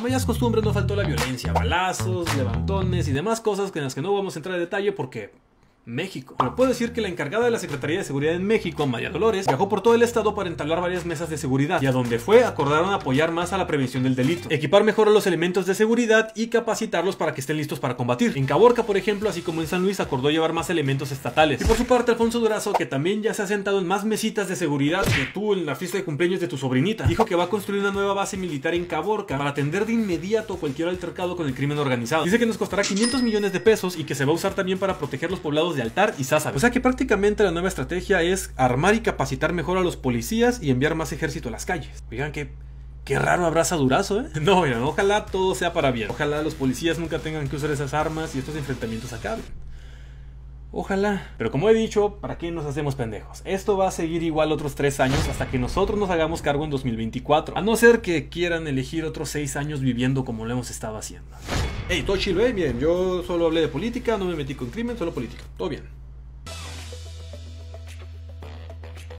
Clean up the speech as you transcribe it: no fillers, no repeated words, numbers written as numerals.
bellas costumbres no faltó la violencia, balazos, levantones y demás cosas en las que no vamos a entrar en detalle porque... México. Pero puedo decir que la encargada de la Secretaría de Seguridad en México, María Dolores, viajó por todo el estado para entablar varias mesas de seguridad y a donde fue acordaron apoyar más a la prevención del delito, equipar mejor a los elementos de seguridad y capacitarlos para que estén listos para combatir. En Caborca, por ejemplo, así como en San Luis, acordó llevar más elementos estatales. Y por su parte, Alfonso Durazo, que también ya se ha sentado en más mesitas de seguridad que tú en la fiesta de cumpleaños de tu sobrinita, dijo que va a construir una nueva base militar en Caborca para atender de inmediato cualquier altercado con el crimen organizado. Dice que nos costará 500 millones de pesos y que se va a usar también para proteger los poblados de Altar y Sázabe. O sea que prácticamente la nueva estrategia es armar y capacitar mejor a los policías y enviar más ejército a las calles. Oigan, qué raro abraza Durazo, ¿eh? No, miren, ojalá todo sea para bien. Ojalá los policías nunca tengan que usar esas armas y estos enfrentamientos acaben. Ojalá. Pero como he dicho, ¿para qué nos hacemos pendejos? Esto va a seguir igual otros 3 años hasta que nosotros nos hagamos cargo en 2024. A no ser que quieran elegir otros 6 años viviendo como lo hemos estado haciendo. Hey, todo chill, bien, yo solo hablé de política, no me metí con crimen, solo política. Todo bien.